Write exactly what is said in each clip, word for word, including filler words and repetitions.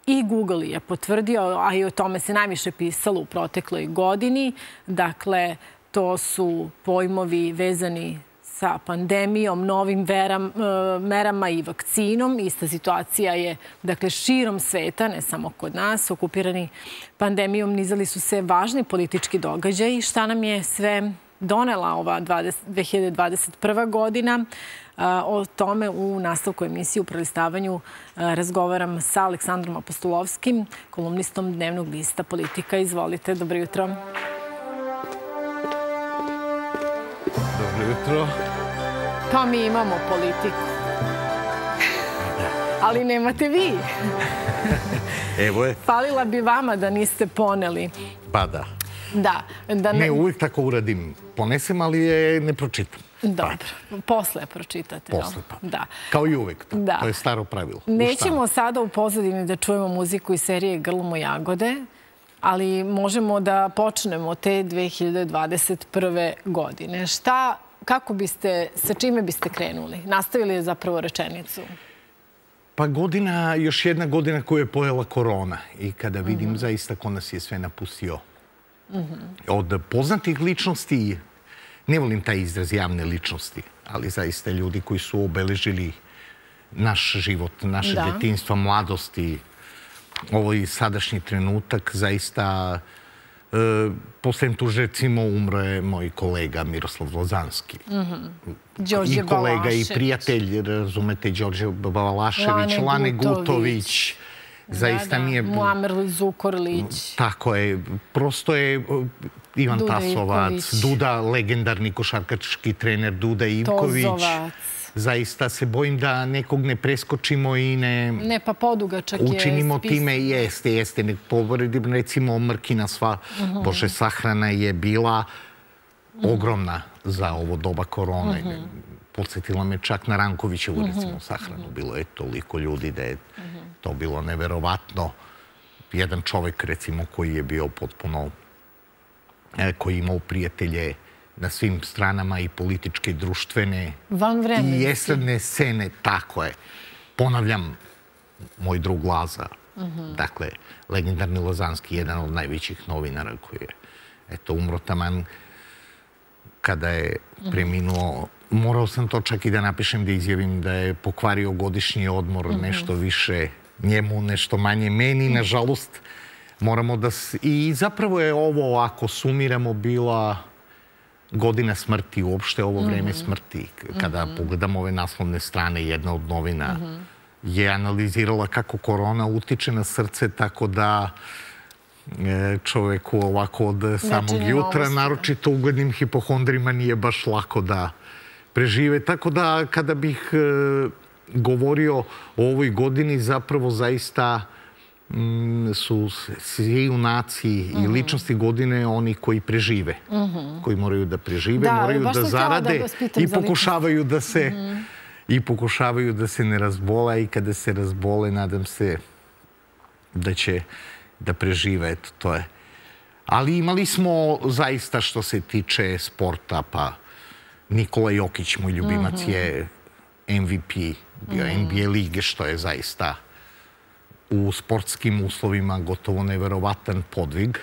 I Google je potvrdio, a i o tome se najviše pisalo u protekloj godini. Dakle, to su pojmovi vezani sa pandemijom, novim merama i vakcinom. Ista situacija je, dakle, širom sveta, ne samo kod nas. Okupirani pandemijom nizali su se važni politički događaji. Šta nam je sve donela ova dve hiljade dvadeset prva godina? O tome u nastavku emisije u prelistavanju razgovaram sa Aleksandrom Apostolovskim, kolumnistom dnevnog lista Politika. Izvolite, dobro jutro. Dobro jutro. Pa mi imamo Politiku. Ali nemate vi. Evo je. Falila bi vama da niste poneli. Pa da. Da. Ne, uvijek tako uradim. Ponesem, ali je ne pročitam. Dobro. Posle pročitate. Posle, pa. Da. Kao i uvijek. To je staro pravilo. Nećemo sada u pozadini da čujemo muziku iz serije Grlimo jagode, ali možemo da počnemo te dve hiljade dvadeset prve godine. Šta, kako biste, sa čime biste krenuli? Nastavili je zapravo rečenicu. Pa godina, još jedna godina koju je pojela korona. I kada vidim zaista ko nas je sve napustio. Od poznatih ličnosti, ne volim taj izraz javne ličnosti, ali zaista ljudi koji su obeležili naš život, naše detinjstva, mladosti, ovaj sadašnji trenutak, zaista posle tu recimo umro je moj kolega Miroslav Lozanski. I kolega i prijatelj, razumete, Đorđe Balašević, Lane Gutović. Zaista mi je... Muamer Zukorlić. Tako je. Prosto je Ivan Tasovac, Duda, legendarni košarkaški trener Duda Ivković. Tozovac. Zaista se bojim da nekog ne preskočimo i ne... Ne, pa podugačak je spis. Učinimo time, jeste, jeste. Ne povoredim, recimo, Mrkina sva, Bože, sahrana je bila ogromna za ovo doba korone. Podsjetila me čak na Rankovićevu, recimo, sahranu. Bilo je toliko ljudi da je to bilo neverovatno. Jedan čovek, recimo, koji je bio potpuno... koji je imao prijatelje na svim stranama i političke, i društvene, i estradne scene, tako je. Ponavljam, moj drug Laza, dakle, legendarni Lozanski, jedan od najvećih novinara koji je, eto, umro taman kada je preminuo. Morao sam to čak i da napišem, da izjavim da je pokvario godišnji odmor, nešto više njemu, nešto manje meni, nažalost. Moramo da... I zapravo je ovo, ako sumiramo, bila godina smrti, uopšte ovo vreme smrti. Kada pogledamo ove naslovne strane, jedna od novina je analizirala kako korona utiče na srce, tako da čoveku ovako od samog jutra, naročito uglednim hipohondrima, nije baš lako da prežive. Tako da, kada bih govorio o ovoj godini, zapravo zaista su svi junaci i ličnosti godine oni koji prežive, koji moraju da prežive, moraju da zarade i pokušavaju da se i pokušavaju da se ne razbola, i kada se razbole, nadam se da će da prežive, eto, to je. Ali imali smo zaista, što se tiče sporta, pa Nikola Jokić, moj ljubimac, je M V P bio N B A lige, što je zaista u sportskim uslovima gotovo neverovatan podvig.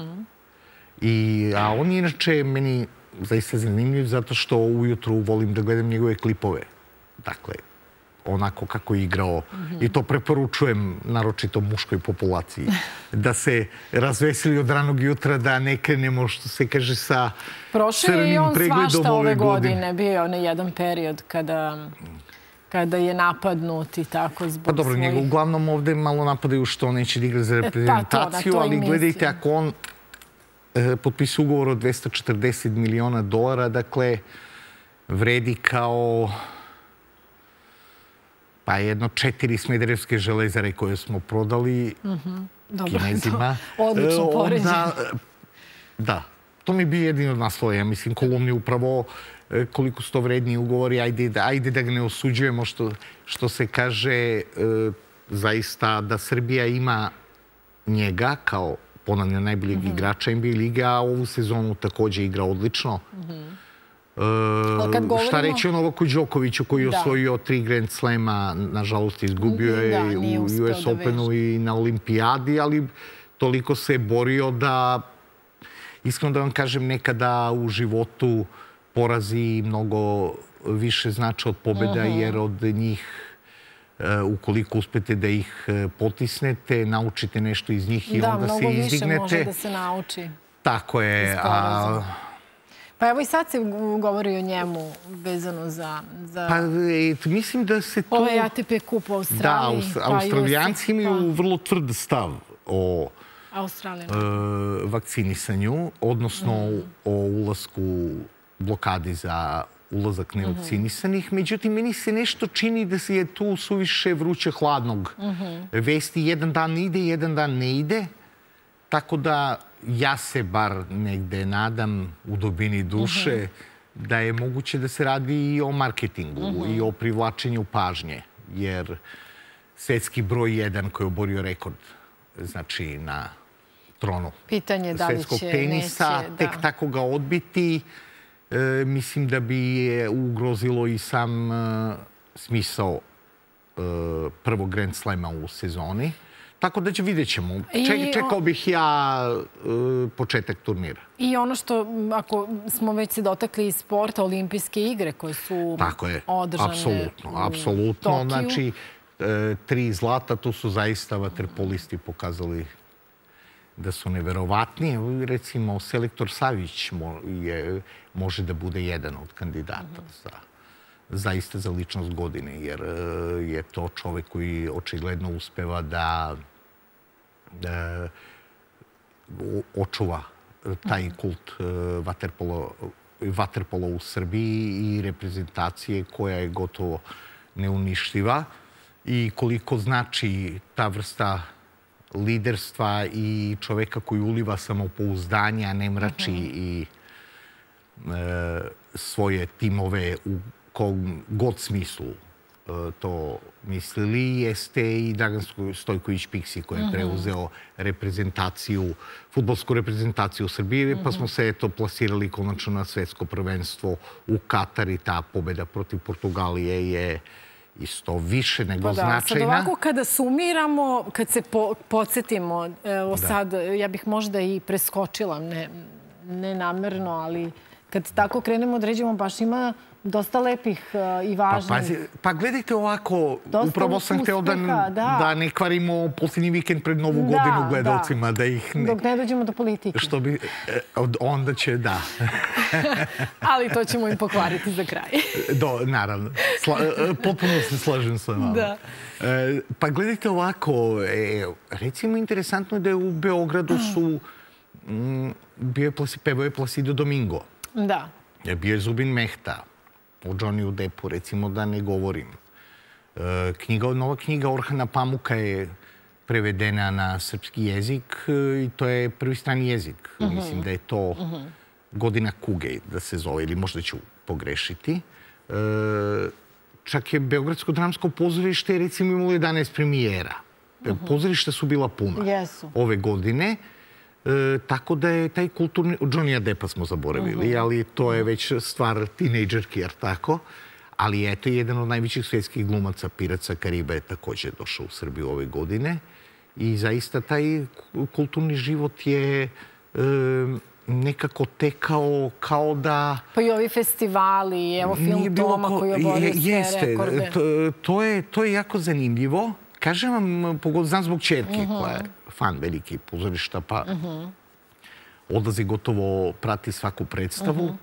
A on je inače meni zaista zanimljiv zato što ujutru volim da gledam njegove klipove. Dakle, onako kako je igrao. I to preporučujem naročito muškoj populaciji. Da se razveseli od ranog jutra, da ne krenemo, što se kaže, sa crnim pregledom ove godine. Bio je onaj jedan period kada... kada je napadnut i tako zbog svojih... Pa dobro, njega uglavnom ovde malo napadaju što neće da igra za reprezentaciju, ali gledajte, ako on potpisuje ugovor od dvesta četrdeset miliona dolara, dakle, vredi kao pa jedno četiri Smederevske železare koje smo prodali Kinezima. Odlično poređenje. Da, to mi bi jedin od naslova, ja mislim, kolumni upravo koliko su to vredni ugovori, ajde da ga ne osuđujemo, što se kaže zaista da Srbija ima njega kao, ponavljam, najboljeg igrača N B A lige, a ovu sezonu također igra odlično. Šta reći o Novaku Đokoviću koji je osvojio tri Grand Slema, nažalost izgubio je u U S Openu i na Olimpijadi, ali toliko se je borio da, iskreno da vam kažem, nekada u životu porazi mnogo više znače od pobjeda, jer od njih, ukoliko uspete da ih potisnete, naučite nešto iz njih i onda se izdignete. Da, mnogo više može da se nauči. Tako je. Pa evo i sad se govori o njemu vezano za... Pa mislim da se to... Ovo je A T P kup u Australiji. Da, Australijanci imaju vrlo tvrd stav o vakcinisanju, odnosno o ulasku, blokadi za ulazak nevakcinisanih. Međutim, meni se nešto čini da se je tu suviše vruće hladnog vesti. Jedan dan ide, jedan dan ne ide. Tako da ja se bar negde nadam u dubini duše da je moguće da se radi i o marketingu i o privlačenju pažnje. Jer svetski broj jedan koji je oborio rekord, znači na tronu svetskog tenisa, tek tako ga odbiti, mislim da bi je ugrozilo i sam smisao prvog Grand Slema u sezoni. Tako da vidjet ćemo. Čekao bih ja početak turnira. I ono što, ako smo već se dotakli iz sporta, olimpijske igre koje su održane u Tokiju. Znači, tri zlata, tu su zaista vaterpolisti pokazali da su neverovatni. Recimo, selektor Savić može da bude jedan od kandidata zaista za ličnost godine, jer je to čovek koji očigledno uspeva da očuva taj kult vaterpola u Srbiji i reprezentacije koja je gotovo neuništiva. I koliko znači ta vrsta liderstva i čoveka koji uliva samopouzdanje, a ne mrači i svoje timove u kom god smislu to mislili, jeste i Dragan Stojković-Piksi koji je preuzeo reprezentaciju, fudbalsku reprezentaciju Srbije, pa smo se eto plasirali konačno na svetsko prvenstvo u Katar i ta pobjeda protiv Portugalije je isto više nego značajna. Sad ovako kada sumiramo, kad se podsjetimo, evo sad, ja bih možda i preskočila, ne namerno, ali kad tako krenemo da ređemo, baš ima dosta lepih i važnih. Pa gledajte ovako, upravo sam hteo da ne kvarimo posljednji vikend pred Novu godinu gledalcima. Dok ne dođemo do politike. Onda će, da. Ali to ćemo im pokvariti za kraj. Naravno. Potpuno se slažem sa vama. Pa gledajte ovako, recimo interesantno je da je u Beogradu su pevao je Placido Domingo. Da. Bio je Zubin Mehta. O Johnnyju Deppu, recimo, da ne govorim. Nova knjiga Orhana Pamuka je prevedena na srpski jezik i to je prvi strani jezik. Mislim da je to Godina kuge, da se zove, ili možda ću pogrešiti. Čak je Beogradsko dramsko pozorište, recimo, imalo jedanaest premijera. Pozorišta su bila puna ove godine. Tako da je taj kulturni... Johnnyja Deppa smo zaboravili, ali to je već stvar tinejdžerki, jer tako. Ali eto, jedan od najvećih svjetskih glumaca, Piraca Kariba, je također došao u Srbiju ove godine. I zaista taj kulturni život je nekako tekao kao da... Pa i ovi festivali, evo film Toma koji oborio sve rekorde. Jeste, to je jako zanimljivo. Kažem vam, znam zbog čerke koja je fan veliki pozorišta, pa odlazi gotovo, prati svaku predstavu.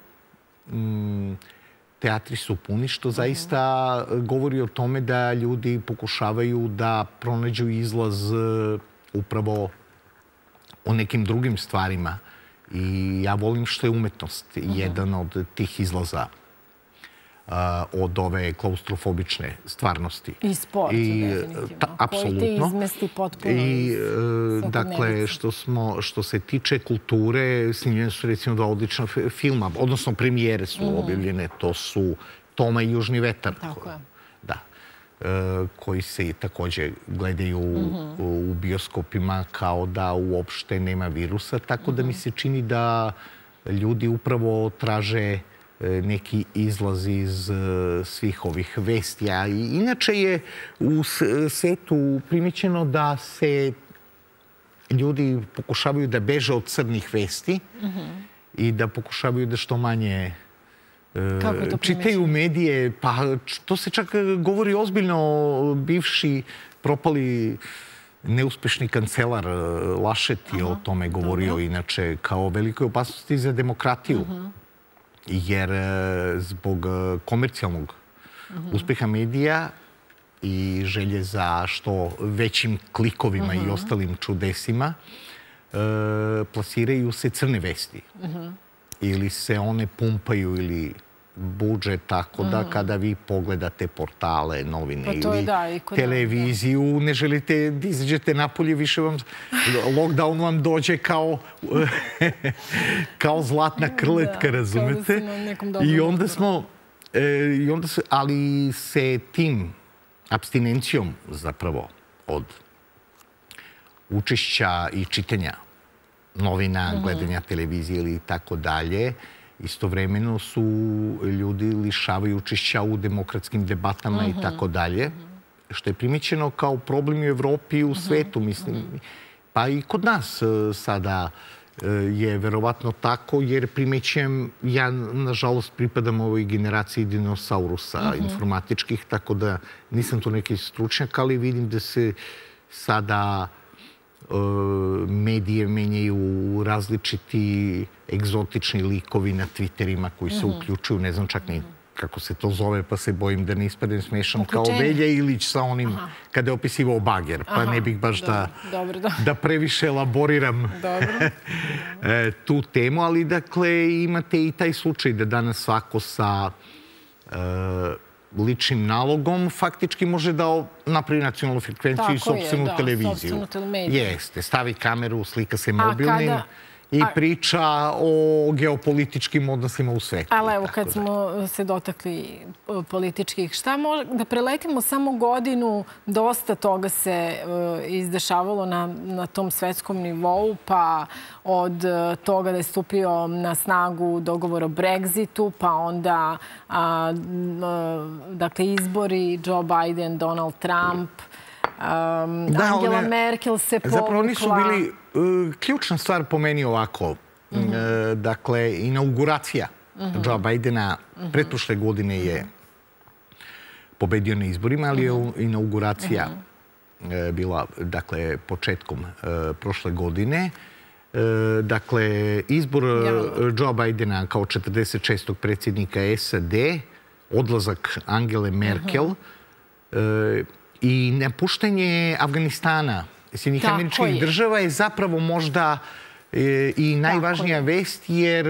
Teatri su puni, što zaista govori o tome da ljudi pokušavaju da pronađu izlaz upravo o nekim drugim stvarima. I ja volim što je umetnost jedan od tih izlaza od ove klaustrofobične stvarnosti. I sport, definitivno. Apsolutno. Koji te izmesti potpuno iz svakodnevice. Dakle, što se tiče kulture, snimljene su recimo dva odlična filma, odnosno premijere su objavljene. To su Toma i Južni vetar. Tako je. Da. Koji se također gledaju u bioskopima kao da uopšte nema virusa. Tako da mi se čini da ljudi upravo traže neki izlaz iz svih ovih vesti. A inače je u svetu primećeno da se ljudi pokušavaju da beže od crnih vesti i da pokušavaju da što manje čitaju medije. Pa to se čak govori ozbiljno. Bivši propali neuspešni kancelar Lašet je o tome govorio inače kao velikoj opasnosti za demokratiju. Jer zbog komercijalnog uspeha medija i želje za što većim klikovima i ostalim čudesima plasiraju se crne vesti. Ili se one pumpaju ili budžet, tako da kada vi pogledate portale, novine ili televiziju, ne želite da izađete napolje, više vam lockdown vam dođe kao kao zlatna krletka, razumete? I onda smo, ali se tim apstinencijom zapravo od učešća i čitanja novina, gledanja televizije ili tako dalje, istovremeno su ljudi lišavaju učešća u demokratskim debatama i tako dalje, što je primećeno kao problem u Evropi i u svetu, mislim. Pa i kod nas sada je verovatno tako, jer primećujem, ja nažalost pripadam ovoj generaciji dinosaurusa informatičkih, tako da nisam tu neki stručnjak, ali vidim da se sada medije menjaju različiti egzotični likovi na Twitterima koji se uključuju, ne znam čak ni kako se to zove, pa se bojim da ne ispadem smešan kao Velja Ilić sa onim kada je opisivao bager, pa ne bih baš da previše elaboriram tu temu, ali dakle imate i taj slučaj da danas svako sa ličnim nalogom faktički može da napravi nacionalnu frekvenciju i sopstvenu televiziju. Jeste, stavi kameru, slika se mobilnim i priča o geopolitičkim odnosima u svetu. Ali evo, kad smo se dotakli političkih, šta može, da preletimo samo godinu, dosta toga se izdešavalo na tom svetskom nivou, pa od toga da je stupio na snagu dogovor o Brexitu, pa onda izbori, Joe Biden, Donald Trump, Angela Merkel se povukla. Zapravo oni su bili ključna stvar po meni ovako. Dakle, inauguracija Joe Bidena pretprošle godine je pobedio na izborima, ali je inauguracija bila, dakle, početkom prošle godine. Dakle, izbor Joe Bidena kao četrdeset šestog predsjednika S A D, odlazak Angele Merkel i napuštanje Afganistana, Sjedinjenih Američkih Država je zapravo možda i najvažnija vest, jer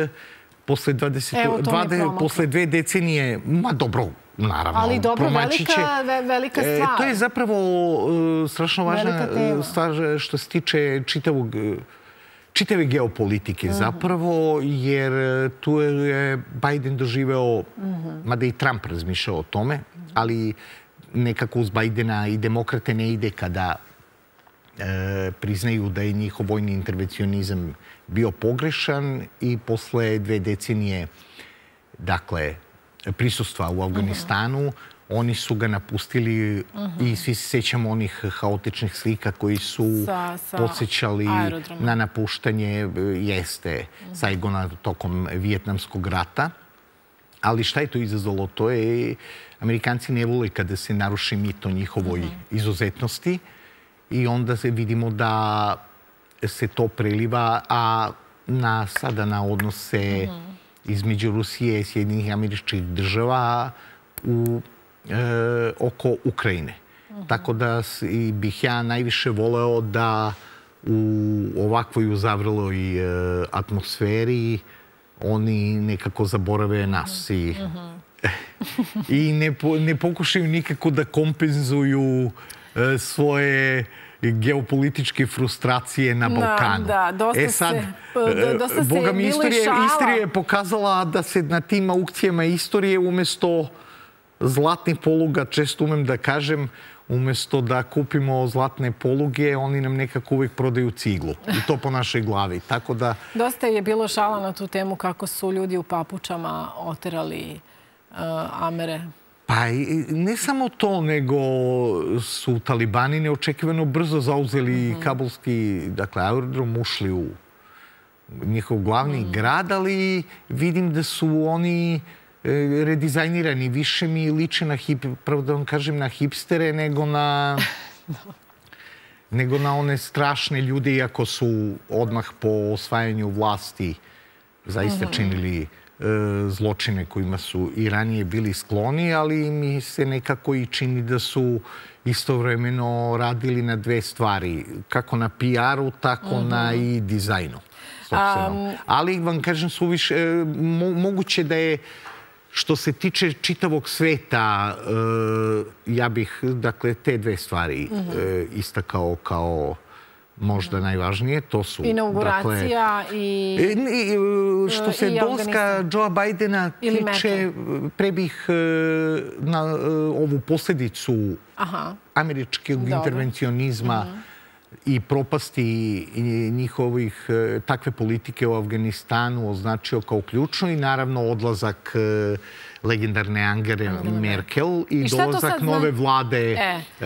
posle dve decenije, ma dobro, naravno, ali dobro, velika stvar. To je zapravo strašno važna stvar što se tiče čitavog čitave geopolitike zapravo, jer tu je Biden doživeo, mada i Trump razmišljao o tome, ali nekako uz Bidena i demokrate ne ide kada priznaju da je njihov vojni intervencionizam bio pogrešan i posle dve decenije, dakle, prisustva u Afganistanu, oni su ga napustili i svi se sjećamo onih haotičnih slika koji su podsjećali na napuštanje jeste Saigona tokom Vijetnamskog rata. Ali šta je to izazvalo? To je, Amerikanci ne vole kada se naruši mit o njihovoj izuzetnosti i onda vidimo da se to preliva, a sada na odnose između Rusije i Sjedinjenih Američkih Država oko Ukrajine. Tako da bih ja najviše voleo da u ovakvoj uzavreloj atmosferi oni nekako zaborave nas i ne pokušaju nikako da kompenzuju svoje geopolitičke frustracije na Balkanu. Da, dosta se bili šala. Istorija je pokazala da se na tim aukcijama istorije umjesto zlatnih poluga, često umem da kažem, umjesto da kupimo zlatne poluge, oni nam nekako uvijek prodaju ciglu. I to po našoj glavi. Tako da... Dosta je bilo šala na tu temu kako su ljudi u papučama oterali Amere. Pa ne samo to, nego su talibani neočekivano brzo zauzeli kabulski aerodrom, ušli u njihov glavni grad, ali vidim da su oni redizajnirani. Više mi liče na, pravo da vam kažem, na hipstere nego na... nego na one strašne ljude, iako su odmah po osvajanju vlasti zaista činili zločine kojima su i ranije bili skloni, ali mi se nekako i čini da su istovremeno radili na dve stvari. Kako na P R-u, tako na i dizajnu. Ali vam kažem, suviše, moguće da je, što se tiče čitavog sveta, ja bih, dakle, te dve stvari istakao kao možda najvažnije. To su... Inauguracija i... Što se dolaska Joea Bidena tiče, pre bih na ovu posljedicu američkog intervencionizma i propasti njihovih takve politike u Afganistanu označio kao ključno i naravno odlazak legendarne Angele Merkel i dolazak nove vlade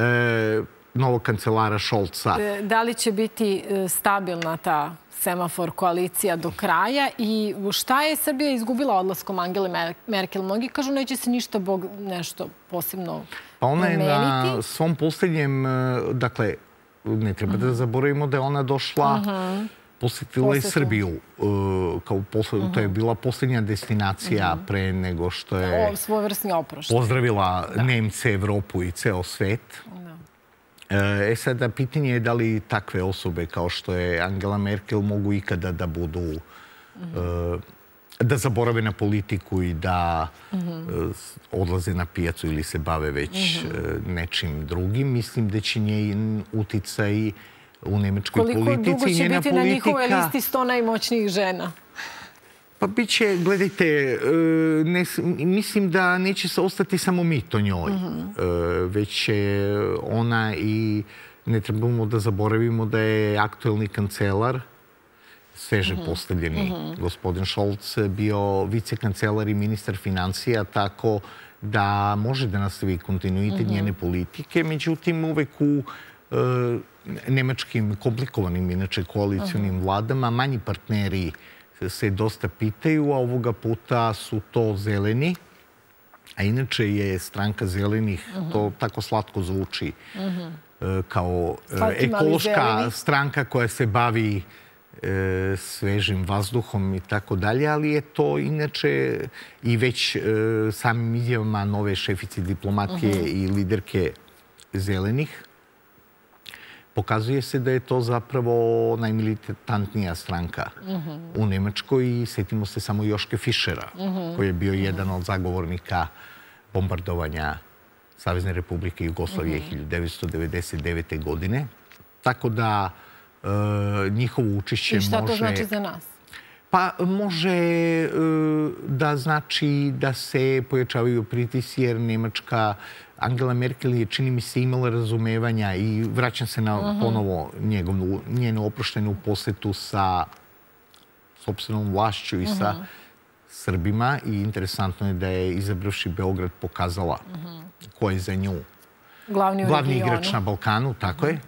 novog kancelara Scholza. Da li će biti stabilna ta semafor koalicija do kraja i šta je Srbija izgubila odlaskom Angele Merkel? Mnogi kažu neće se ništa Bog nešto posebno promeniti. Pa ona je na svom posljednjem, dakle, ne treba da zaboravimo da je ona došla, posjetila i Srbiju. To je bila posljednja destinacija pre nego što je pozdravila Nemce, Evropu i ceo svet. E sada, pitanje je da li takve osobe kao što je Angela Merkel mogu ikada da budu, da zaborave na politiku i da odlaze na pijacu ili se bave već nečim drugim. Mislim da će njen uticaj u nemačkoj politici. Koliko dugo će biti na njihovoj listi sto najmoćnijih žena? Pa bit će, gledajte, mislim da neće se ostati samo mit o njoj, već će ona i ne trebamo da zaboravimo da je aktuelni kancelar, sveže postavljeni gospodin Scholz, bio vicekancelar i ministar financija, tako da može da nastavi kontinuitet njene politike. Međutim, uvek u nemačkim komplikovanim, inače koalicionim vladama, manji partneri se dosta pitaju, a ovoga puta su to zeleni. A inače je stranka zelenih, to tako slatko zvuči, kao ekološka stranka koja se bavi svežim vazduhom i tako dalje, ali je to inače i već samim izjavama nove šefice diplomatije i liderke zelenih. Pokazuje se da je to zapravo najmilitantnija stranka u Nemačkoj i sjetimo se samo Joške Fischera, koji je bio jedan od zagovornika bombardovanja Savezne Republike Jugoslavije hiljadu devetsto devedeset devete. godine. Tako da njihovo učešće može... I šta to znači za nas? Pa može da znači da se pojačavaju pritisci jer Nemačka, Angela Merkel je, čini mi se, imala razumevanja i vraćam se na ponovo njenu oproštenu posjetu sa sopstvenom vlašću i sa Srbima i interesantno je da je izabravši Beograd pokazala ko je za nju glavni igrač na Balkanu, tako je.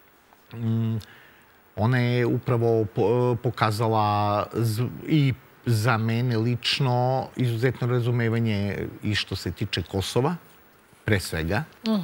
Ona je upravo pokazala i za mene lično izuzetno razumevanje i što se tiče Kosova, pre svega.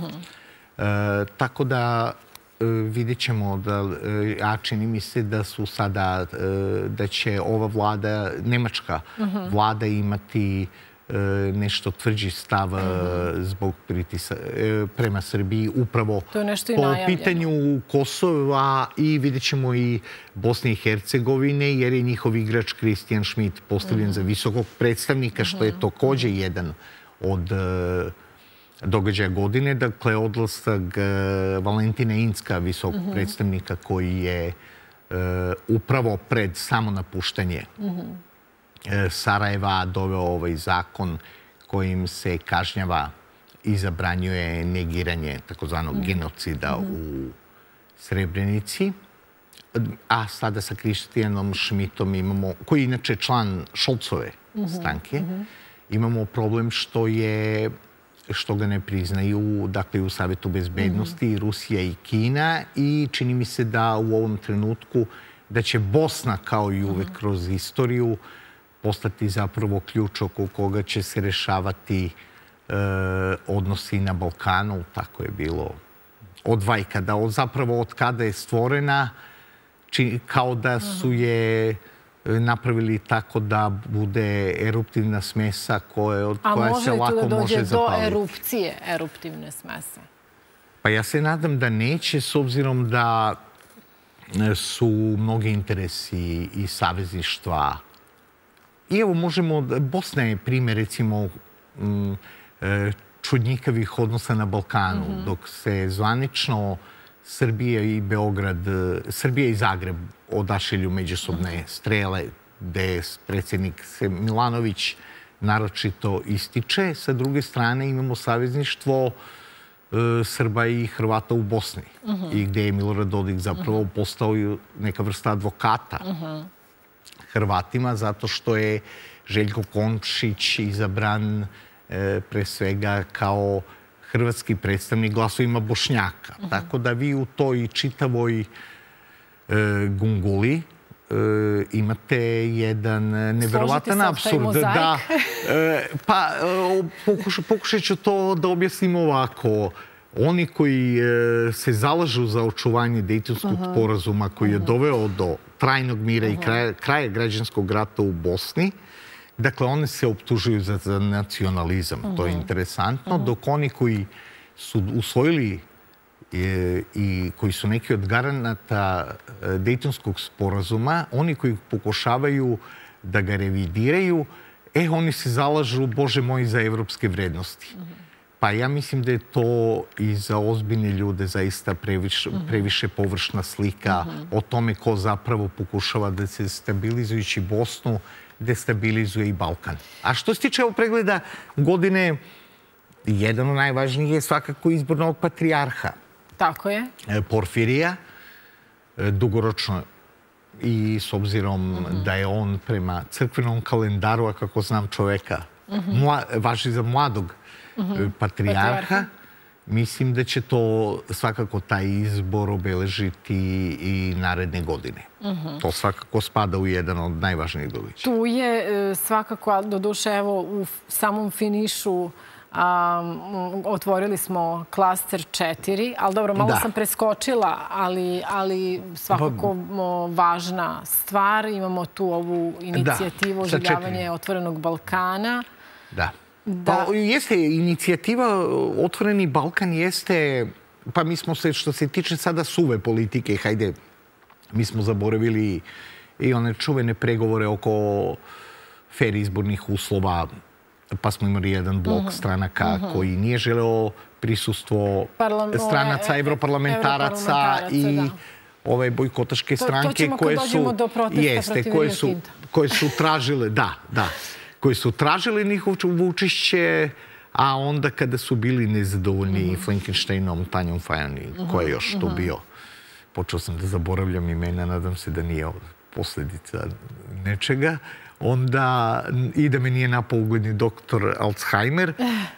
Tako da vidjet ćemo da, a čini mi se da su sada, da će ova vlada, nemačka vlada imati nešto tvrđi stav zbog pritisa prema Srbiji upravo po pitanju Kosova i vidjet ćemo i Bosne i Hercegovine jer je njihov igrač Christian Schmidt postavljen za visokog predstavnika što je također jedan od događaja godine. Dakle, odlastak Valentina Incka, visokog predstavnika koji je upravo pred samo napuštanje Sarajeva doveo ovaj zakon kojim se kažnjava i zabranjuje negiranje takozvanog genocida u Srebrenici. A sada sa Kristijanom Šmitom imamo, koji je inače član Šolcove stranke, imamo problem što je što ga ne priznaju, dakle, u Savjetu bezbednosti, Rusija i Kina, i čini mi se da u ovom trenutku da će Bosna, kao i uvek kroz istoriju, postati zapravo ključ oko koga će se rešavati odnosi na Balkanu. Tako je bilo od vajkada, zapravo od kada je stvorena, kao da su je napravili tako da bude eruptivna smesa koja se lako može zapaliti. A može li tu da dođe do erupcije eruptivne smese? Pa ja se nadam da neće, s obzirom da su mnogi interesi i savezništva. I evo možemo, Bosna je primjer, recimo, čudnjikavih odnosa na Balkanu, dok se zvanično Srbija i Beograd, Srbija i Zagreb odašilju međusobne strele, gde predsjednik Milanović naročito ističe. Sa druge strane imamo savezništvo Srba i Hrvata u Bosni, i gde je Milorad Dodik zapravo postao neka vrsta advokata Hrvatima, zato što je Željko Komšić izabran pre svega kao hrvatski predstavnik glasovima Bošnjaka. Tako da vi u toj čitavoj gunguli imate jedan neverovatan apsurd. Pa pokušat ću to da objasnim ovako. Oni koji se zalažu za očuvanje Dejtonskog sporazuma, koji je doveo do trajnog mira i kraja građanskog rata u Bosni, dakle, one se optužuju za nacionalizam. To je interesantno. Dok oni koji su usvojili i koji su neki od garanata Dejtonskog sporazuma, oni koji pokušavaju da ga revidiraju, e, oni se zalažu, Bože moj, za evropske vrednosti. Pa ja mislim da je to i za ozbiljne ljude zaista previše površna slika o tome ko zapravo pokušava da se stabilizujući Bosnu destabilizuje i Balkan. A što se tiče ovog pregleda godine, jedan od najvažnijih je svakako izbor novog patrijarha. Tako je. Porfirija, dugoročno, i s obzirom da je on prema crkvenom kalendaru, a kako znam čoveka, važi za mladog patrijarha, mislim da će to svakako taj izbor obeležiti i naredne godine. To svakako spada u jedan od najvažnijih događaja. Tu je svakako, doduše, evo, u samom finišu otvorili smo klaster četiri, ali dobro, malo sam preskočila, ali svakako važna stvar. Imamo tu ovu inicijativu oživljavanje Otvorenog Balkana. Da. Pa jeste, inicijativa Otvoreni Balkan jeste, pa mi smo se, što se tiče sada suve politike, hajde, mi smo zaboravili i one čuvene pregovore oko fer izbornih uslova, pa smo imali jedan blok stranaka koji nije želeo prisustvo stranaca, evroparlamentaraca i ove bojkotaške stranke koje su, jeste, koje su tražile, da, da, koji su tražili njihovo učešće, a onda kada su bili nezadovoljni Frankensteinom, Tanjom Fajon i ko je još to bio. Počeo sam da zaboravljam imena, nadam se da nije posljedica nečega. Onda i da me nije napao ugledni doktor Alzheimer.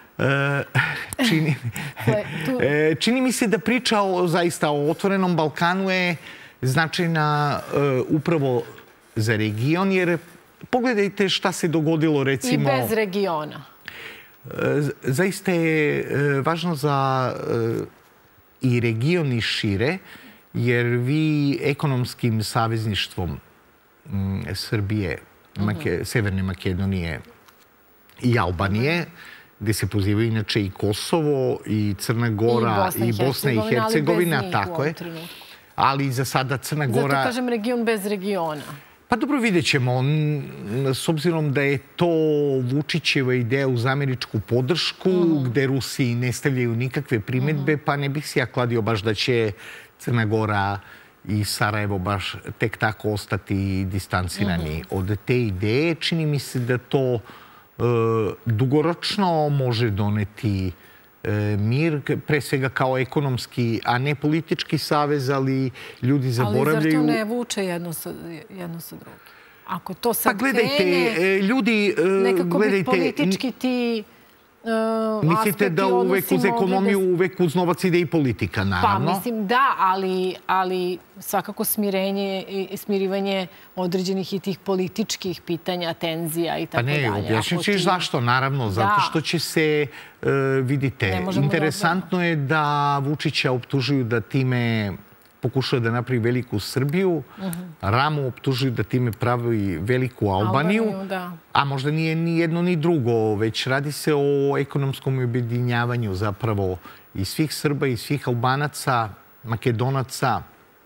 Čini mi se da priča zaista o Otvorenom Balkanu je značajna upravo za region, jer pogledajte šta se dogodilo, recimo... I bez regiona. Zaista je važno za i region i šire, jer vi ekonomskim savezništvom Srbije, Severne Makedonije i Albanije, gde se pozivaju inače i Kosovo, i Crna Gora, i Bosna i Hercegovina, tako je. Ali za sada Crna Gora... Zato kažem region bez regiona. Pa dobro, vidjet ćemo. S obzirom da je to Vučićeva ideja uz američku podršku, gde Rusi ne stavljaju nikakve primjedbe, pa ne bih se ja kladio baš da će Crna Gora i Sarajevo baš tek tako ostati distancirani od te ideje. Čini mi se da to dugoročno može doneti mir, pre svega kao ekonomski, a ne politički savez, ali ljudi zaboravljaju... Ali zar to ne vuče jedno sa drugim? Ako to sad krene, nekako bi politički ti... Mislite da uvek uz ekonomiju, uvek uz novac ide i politika, naravno? Pa, mislim, da, ali svakako smirenje i smirivanje određenih i tih političkih pitanja, tenzija i tako dalje. Pa ne, objašnjit ćeš zašto, naravno, zato što će se, vidite, interesantno je da Vučića optužuju da time pokušao da napravi veliku Srbiju, Ramu optužuju da time pravi veliku Albaniju, a možda nije ni jedno ni drugo, već radi se o ekonomskom objedinjavanju zapravo i svih Srba i svih Albanaca, Makedonaca,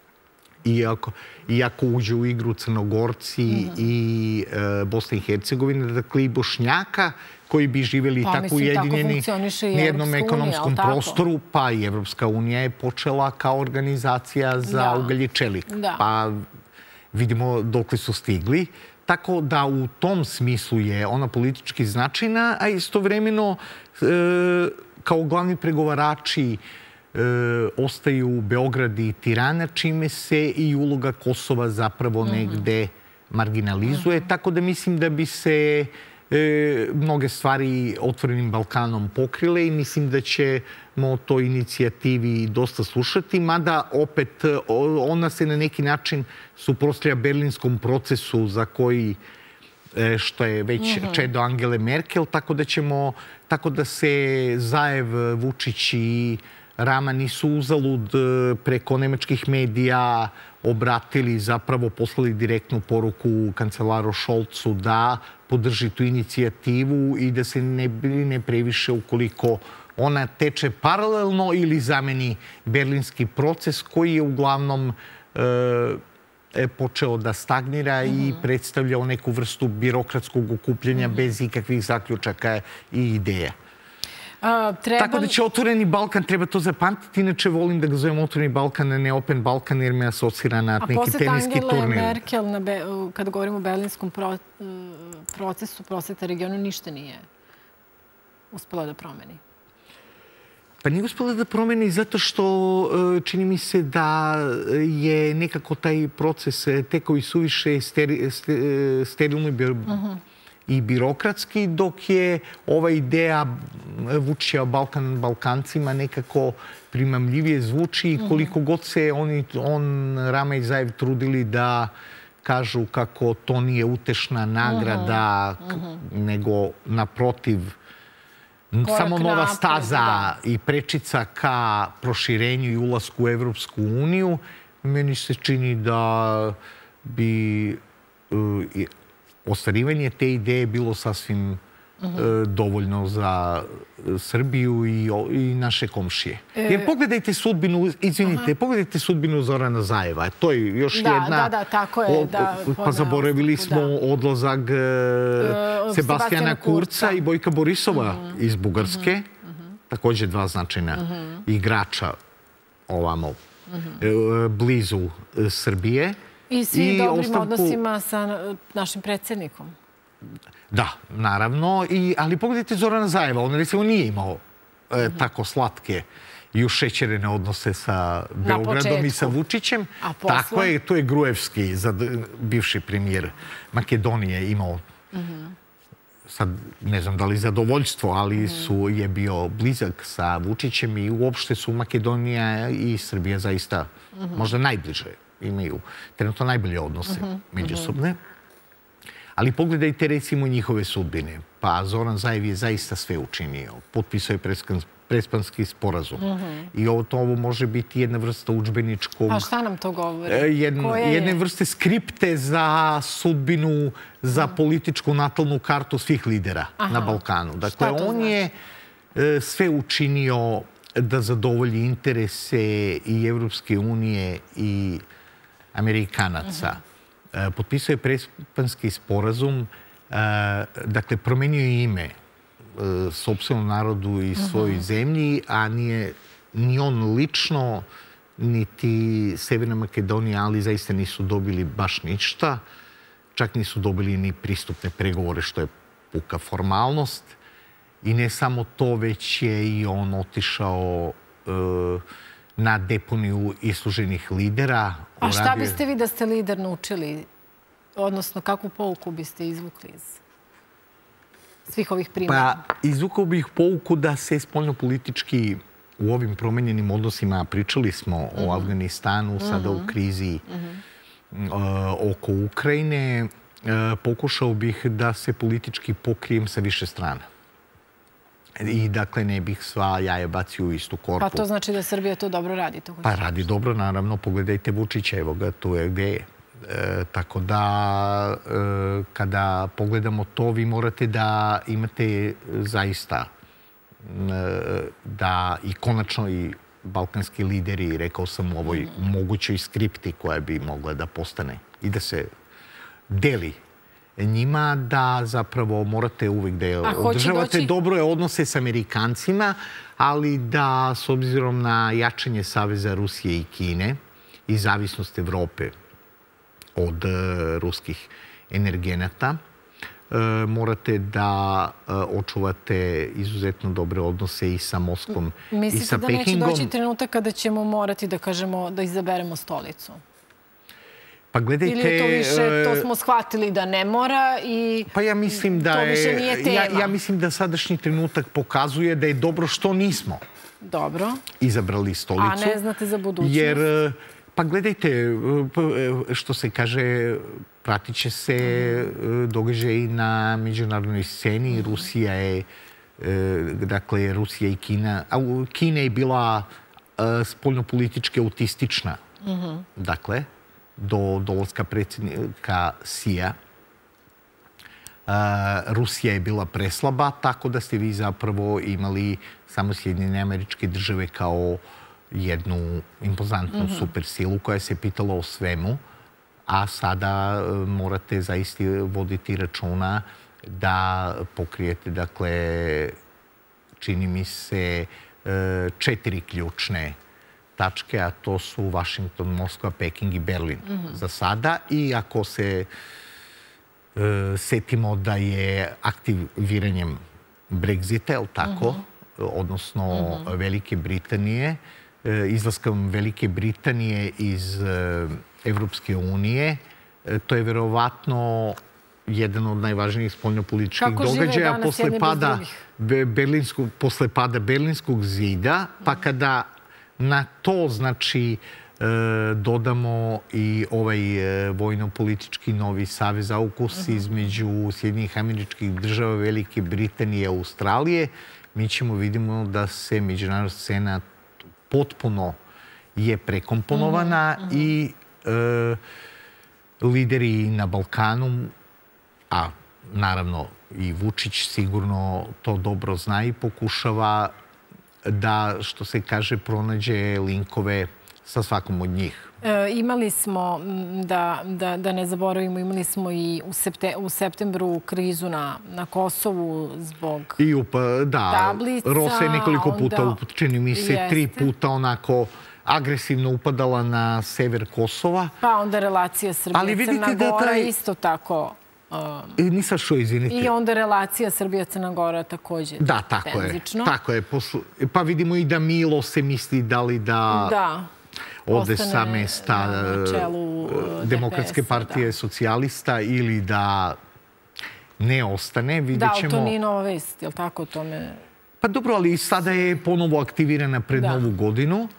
iako uđe u igru Crnogorci i Bosna i Hercegovina, dakle i Bošnjaka, koji bi živjeli tako ujedinjeni na jednom ekonomskom prostoru, pa i Evropska unija je počela kao organizacija za ugalj i čelik. Pa vidimo dokle su stigli. Tako da u tom smislu je ona politički značajna, a istovremeno kao glavni pregovarači ostaju Beograd i Tirana, čime se i uloga Kosova zapravo negde marginalizuje. Tako da mislim da bi se mnoge stvari Otvorenim Balkanom pokrile i mislim da ćemo toj inicijativi dosta slušati, mada opet ona se na neki način suprotstavlja berlinskom procesu za koji što je već čedo Angele Merkel, tako da ćemo, tako da se Zaev, Vučić i Rama nisu uzalud preko nemačkih medija obratili, zapravo poslali direktnu poruku kancelaru Šolcu da podrži tu inicijativu i da se ne brine previše ukoliko ona teče paralelno ili zameni berlinski proces koji je uglavnom počeo da stagnira i predstavljao neku vrstu birokratskog okupljanja bez ikakvih zaključaka i ideja. Tako da će Otvoreni Balkan, treba to zapamtiti, inače volim da ga zovem Otvoreni Balkan, a ne Open Balkan, jer me asocira na neki teniski turnir. A posle Angele Merkel, kada govorimo o berlinskom procesu, prosveta regionu, ništa nije uspela da promeni. Pa nije uspela da promeni zato što čini mi se da je nekako taj proces tekao i suviše sterilno i birokratski, dok je ova ideja Vučića Balkan Balkancima nekako primamljivije zvuči i koliko god se on, Rama i Zaev, trudili da kažu kako to nije utešna nagrada, nego naprotiv samo nova staza i prečica ka proširenju i ulasku u Evropsku uniju, meni se čini da bi ostvarivanje te ideje bilo sasvim dovoljno za Srbiju i naše komšije. Jer pogledajte sudbinu, izvinite, pogledajte sudbinu Zorana Zaeva. To je još jedna... Da, da, tako je. Pa zaboravili smo odlazak Sebastijana Kurca i Bojka Borisova iz Bugarske. Također dva značajna igrača ovamo blizu Srbije. I svi dobrim odnosima sa našim predsjednikom. Da, naravno. Ali pogledajte Zorana Zaeva. On recimo nije imao tako slatke i ušećerene odnose sa Beogradom i sa Vučićem. Tako je, to je Gruevski, bivši premijer Makedonije, imao, sad ne znam da li zadovoljstvo, ali je bio blizak sa Vučićem i uopšte su Makedonija i Srbija zaista možda najbliže. Imaju trenutno najbolje odnose međusobne. Ali pogledajte recimo njihove sudbine. Pa Zoran Zaev je zaista sve učinio. Potpisao je Prespanski sporazum. I ovo može biti jedna vrsta udžbeničkog... A šta nam to govori? Jedne vrste skripte za sudbinu, za političku natalnu kartu svih lidera na Balkanu. Dakle, on je sve učinio da zadovolji interese i Evropske unije i Amerikanaca. Potpisao je Prespanski sporazum, dakle, promenio je ime sopstvenom narodu i svojoj zemlji, a nije ni on lično, niti Severna Makedonija, ali zaista nisu dobili baš ništa. Čak nisu dobili ni pristupne pregovore, što je puka formalnost. I ne samo to, već je i on otišao na deponiju isluženih lidera. A šta biste vi da ste lider naučili? Odnosno, kakvu pouku biste izvukli iz svih ovih primjera? Pa, izvukao bih pouku da se spoljnopolitički u ovim promenjenim odnosima, pričali smo o Afganistanu, sada u krizi oko Ukrajine, pokušao bih da se politički pokrijem sa više strana. I dakle ne bih sva jaja bacio u istu korpu. Pa to znači da Srbija to dobro radi? Pa radi dobro, naravno. Pogledajte Vučića, evo ga, tu je gde je. Tako da kada pogledamo to, vi morate da imate zaista da i konačno i balkanski lideri, rekao sam u ovoj mogućoj skripti koja bi mogla da postane i da se deli njima, da zapravo morate uvijek da održavate dobre odnose s Amerikancima, ali da s obzirom na jačanje saveza Rusije i Kine i zavisnost Evrope od ruskih energenata, morate da očuvate izuzetno dobre odnose i sa Moskvom i sa Pekingom. Mislite da neće doći trenutak kada ćemo morati da kažemo da izaberemo stolicu? Pa gledajte... Ili je to više, to smo shvatili da ne mora i pa ja mislim da to više nije tema? Ja, ja mislim da sadašnji trenutak pokazuje da je dobro što nismo dobro izabrali stolicu. A ne znate za budućnost? Jer, pa gledajte, što se kaže, pratit će se događaj na međunarodnoj sceni. Rusija je, dakle, Rusija i Kina, a Kina je bila spoljnopolitički autistična, dakle, do dolaska predsjednika Sija. Rusija je bila preslaba, tako da ste vi zapravo imali samo Sjedinjene Američke Države kao jednu impozantnu supersilu koja se pitala o svemu, a sada morate zaista voditi računa da pokrijete, dakle, čini mi se, četiri ključne tačke, a to su Washington, Moskva, Peking i Berlin za sada. I ako se setimo da je aktiviranjem Brexita, je li tako, odnosno Velike Britanije, izlaskom Velike Britanije iz Evropske unije, to je verovatno jedan od najvažnijih spoljnopolitičkih događaja posle pada Berlinskog zida, pa kada na to, znači, dodamo i ovaj vojno-politički novi savez AUKUS između Sjedinjenih Američkih Država, Velike Britanije i Australije, mi ćemo vidimo da se međunarodna scena potpuno je prekomponovana i lideri na Balkanu, a naravno i Vučić sigurno to dobro zna i pokušava da, što se kaže, pronađe linkove sa svakom od njih. Imali smo, da ne zaboravimo, imali smo i u septembru krizu na Kosovu zbog tablica. Da, Rosa je nekoliko puta, čini mi se, tri puta onako agresivno upadala na sever Kosova. Pa onda relacija Srbija-Crna Gora isto tako. Nisam što, izvinite. I onda relacija Srbija-Crna Gora također tenzično. Da, tako je. Pa vidimo i da Milo se misli da li da ode sa mesta Demokratske partije socijalista ili da ne ostane. Da, ali to nije nova vest, je li tako o tome? Pa dobro, ali sada je ponovo aktivirana pred Novu godinu.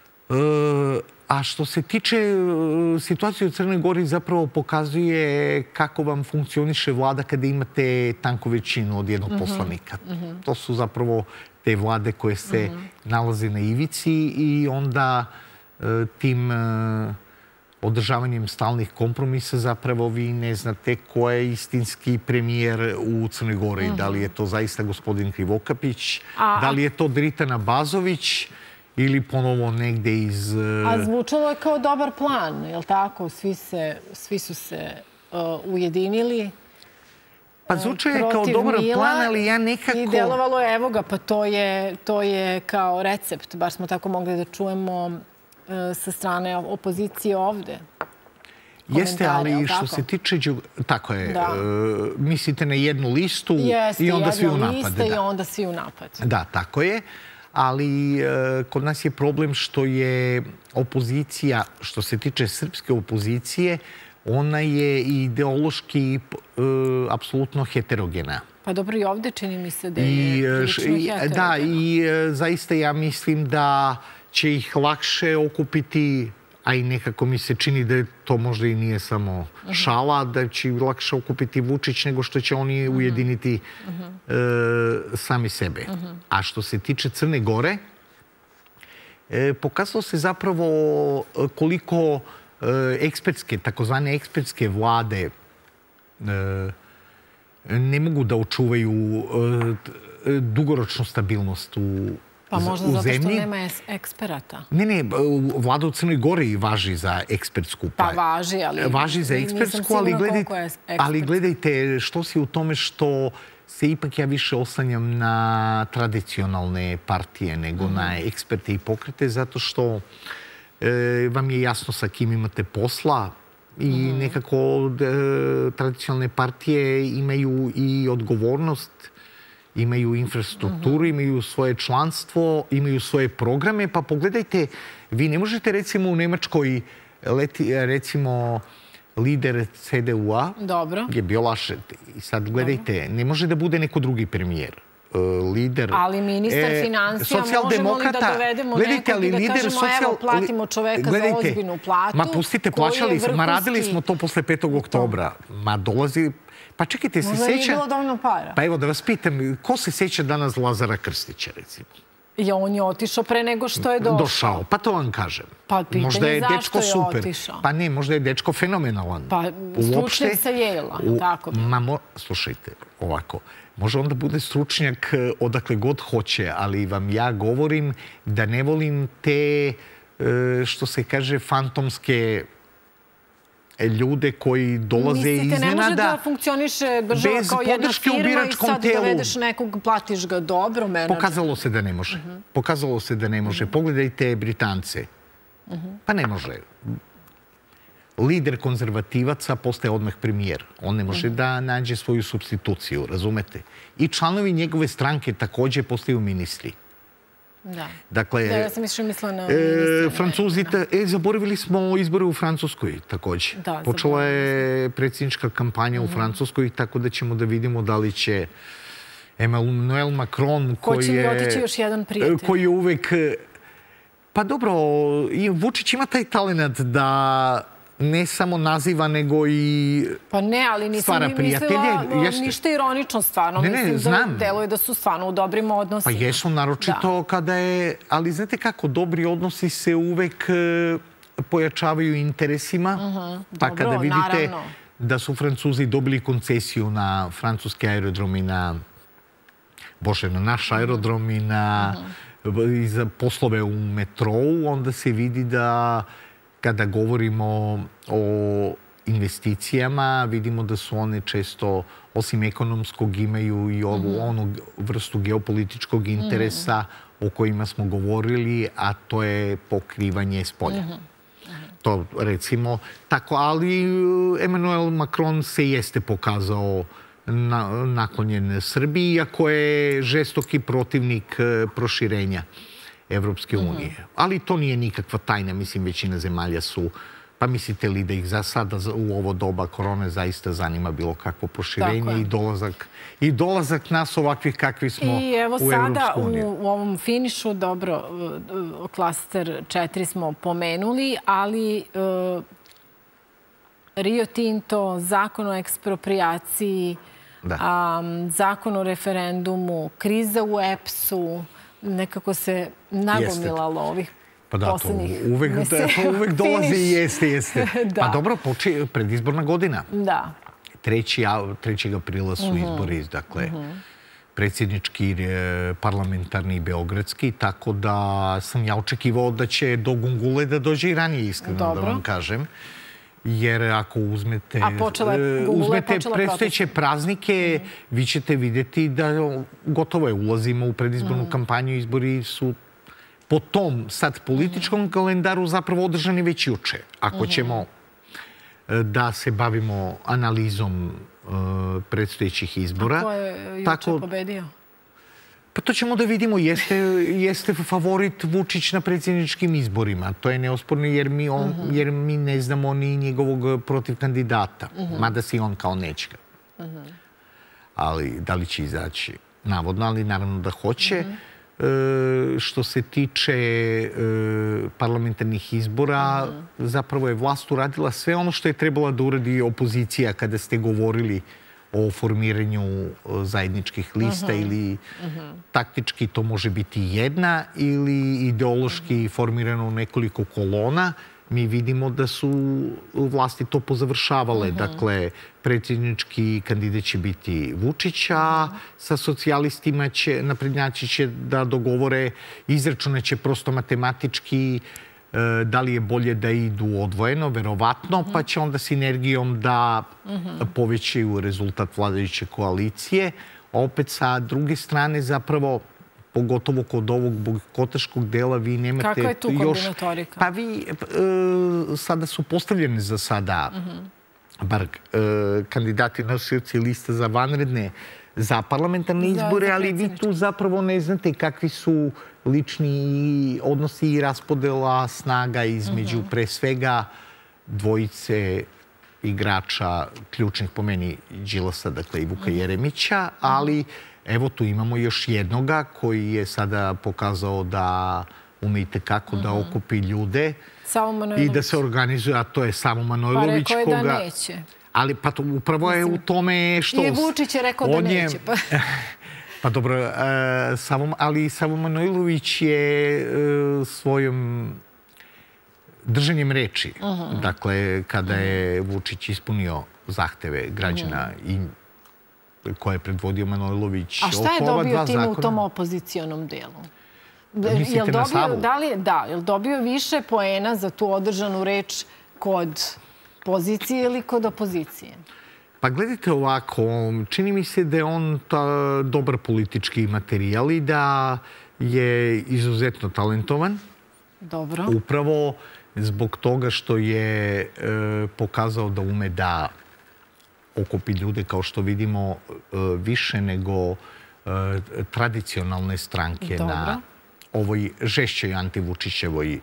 A što se tiče situacije u Crnoj Gori, zapravo pokazuje kako vam funkcioniše vlada kada imate tanku većinu od jednog poslanika. To su zapravo te vlade koje se nalaze na ivici i onda tim održavanjem stalnih kompromisa zapravo vi ne znate ko je istinski premijer u Crnoj Gori. Da li je to zaista gospodin Krivokapić, da li je to Dritana Bazović ili ponovo negde iz... A zvučalo je kao dobar plan, je li tako? Svi su se ujedinili. Pa zvučalo je kao dobar plan, ali ja nekako... I delovalo je, evo ga, pa to je kao recept. Baš smo tako mogli da čujemo sa strane opozicije ovde. Jeste, ali što se tiče... Tako je. Mislite na jednu listu i onda svi u napad. Jeste, jedna lista i onda svi u napad. Da, tako je. Ali kod nas je problem što je opozicija, što se tiče srpske opozicije, ona je ideološki apsolutno heterogena. Pa dobro, i ovdje čini mi se da je prilično heterogena. Da, i zaista ja mislim da će ih lakše okupiti, a i nekako mi se čini da to možda i nije samo šala, da će lakše okupiti Vučić nego što će oni ujediniti sami sebe. A što se tiče Crne Gore, pokazalo se zapravo koliko ekspertske, takozvane ekspertske vlade ne mogu da očuvaju dugoročnu stabilnost u zemlji. Pa možda zato što nema eksperata. Ne, ne, vlada u Crnoj Gori važi za ekspertsku. Pa važi, ali važi za ekspertsku, ali gledajte što si u tome što se ipak ja više oslanjam na tradicionalne partije nego na eksperte i pokrete, zato što vam je jasno sa kim imate posla i nekako tradicionalne partije imaju i odgovornost, imaju infrastrukturu, imaju svoje članstvo, imaju svoje programe. Pa pogledajte, vi ne možete recimo u Nemačkoj, recimo lider C D U-a je bio Laschet. I sad gledajte, ne može da bude neko drugi premijer. Ali ministar financija, možemo li da dovedemo nekog i da kažemo evo platimo čoveka za ozbiljnu platu? Ma pustite, plaćali smo, ma radili smo to posle petog oktobra. Ma dolazi... Pa čekajte, se seća... Možda nije bilo dovoljno para. Pa evo da vas pitam, ko se seća danas Lazara Krstića, recimo? I on je otišao pre nego što je došao. Došao, pa to vam kažem. Pa pitanje je zašto je otišao. Pa ne, možda je dečko fenomenalan. Pa stručnjak sa Yale-a, tako bi. Slušajte, ovako, može onda bude stručnjak odakle god hoće, ali vam ja govorim da ne volim te, što se kaže, fantomske ljude koji dolaze iznenada. Mislite, ne može da funkcioniše država kao jedna firma i sad dovedeš nekog, platiš ga dobro, menadžer? Pokazalo se da ne može. Pokazalo se da ne može. Pogledajte Britance. Pa ne može. Lider konzervativaca postaje odmah premijer. On ne može da nađe svoju substituciju, razumete? I članovi njegove stranke također postaju ministri. Da. Dakle, ja sam više mislila na ministra. Francuzi, zaboravili smo izbore u Francuskoj također. Počela je predsjednička kampanja u Francuskoj, tako da ćemo da vidimo da li će Emmanuel Macron, koji je... Ko će mi otići još jedan prijatelj? Koji je uvek... Pa dobro, Vučić ima taj talent da ne samo naziva, nego i pa ne, ali nisam mi mislila ništa ironično stvarno. Mislim da deluje da su stvarno u dobrim odnosima. Pa jesu, naročito kada je... Ali znate kako, dobri odnosi se uvek pojačavaju interesima. Pa kada vidite da su Francuzi dobili koncesiju na francuski aerodrom i na... Bože, na naš aerodrom i na poslove u metrou, onda se vidi da kada govorimo o investicijama, vidimo da su one često, osim ekonomskog, imaju i ovu onu vrstu geopolitičkog interesa o kojima smo govorili, a to je pokrivanje spolja. To recimo tako, ali Emmanuel Macron se jeste pokazao naklonjen Srbiji, iako je žestoki protivnik proširenja Evropske unije. Ali to nije nikakva tajna. Mislim, većina zemalja su... Pa mislite li da ih za sada u ovo doba korone zaista zanima bilo kakvo proširenje i dolazak nas ovakvih kakvi smo u Evropsku uniju? I evo sada u ovom finišu, dobro, klaster četiri smo pomenuli, ali Rio Tinto, zakon o eksproprijaciji, zakon o referendumu, kriza u E P S-u, nekako se nagomilalo ovih poslednjih meseci. Pa uvek dolazi i jeste, jeste. Pa dobro, predizborna godina. Da. trećeg aprila su izbori, dakle, predsjednički, parlamentarni i beogradski, tako da sam ja očekivao da će do Gungule da dođe i ranije, iskreno da vam kažem. Jer ako uzmete predstojeće praznike, vi ćete vidjeti da gotovo je, ulazimo u predizbornu kampanju, izbori su po tom sad političkom kalendaru zapravo održani već juče. Ako ćemo da se bavimo analizom predstojećih izbora. A ko je juče pobedio? Pa to ćemo da vidimo. Jeste favorit Vučić na predsjedničkim izborima. To je neosporno jer mi ne znamo ni njegovog protiv kandidata. Mada si on kao neće. Ali da li će izaći? Navodno, ali naravno da hoće. Što se tiče parlamentarnih izbora, zapravo je vlast uradila sve ono što je trebala da uradi opozicija kada ste govorili o formiranju zajedničkih lista ili taktički to može biti jedna ili ideološki formirano u nekoliko kolona. Mi vidimo da su vlasti to pozavršavale. Dakle, predsjednički kandidat će biti Vučić, a sa socijalistima će, naprednjaci će da dogovore, izračune će prosto matematički da li je bolje da idu odvojeno, verovatno, pa će onda sinergijom da povećaju rezultat vladajuće koalicije. Opet sa druge strane, zapravo, pogotovo kod ovog bojkotaškog dela, vi nemate još... Kakva je tu kombinatorika? Pa vi, sada su postavljene za sada, bar kandidati nosioci lista za vanredne, za parlamentarne izbore, ali vi tu zapravo ne znate kakvi su lični odnosi i raspodela snaga između pre svega dvojice igrača ključnih po meni Đilasa, dakle i Vuka Jeremića, ali evo tu imamo još jednoga koji je sada pokazao da ume i tekako da okupi ljude i da se organizuje, a to je Savo Manojlović. Pa rekao je da neće. Ali pa upravo je u tome što... I Vučić je rekao da neće. Pa dobro, ali Savo Manojlović je svojom držanjem reči, dakle, kada je Vučić ispunio zahteve građana i koje je predvodio Manojlović. A šta je dobio time u tom opozicijonom delu? Mislite na Savu? Da, je li dobio više poena za tu održanu reč kod pozicije ili kod opozicije? Pa gledajte ovako, čini mi se da je on dobar politički materijal i da je izuzetno talentovan. Dobro. Upravo zbog toga što je pokazao da ume da okupi ljude, kao što vidimo, više nego tradicionalne stranke na ovoj žešćoj antivučićevoj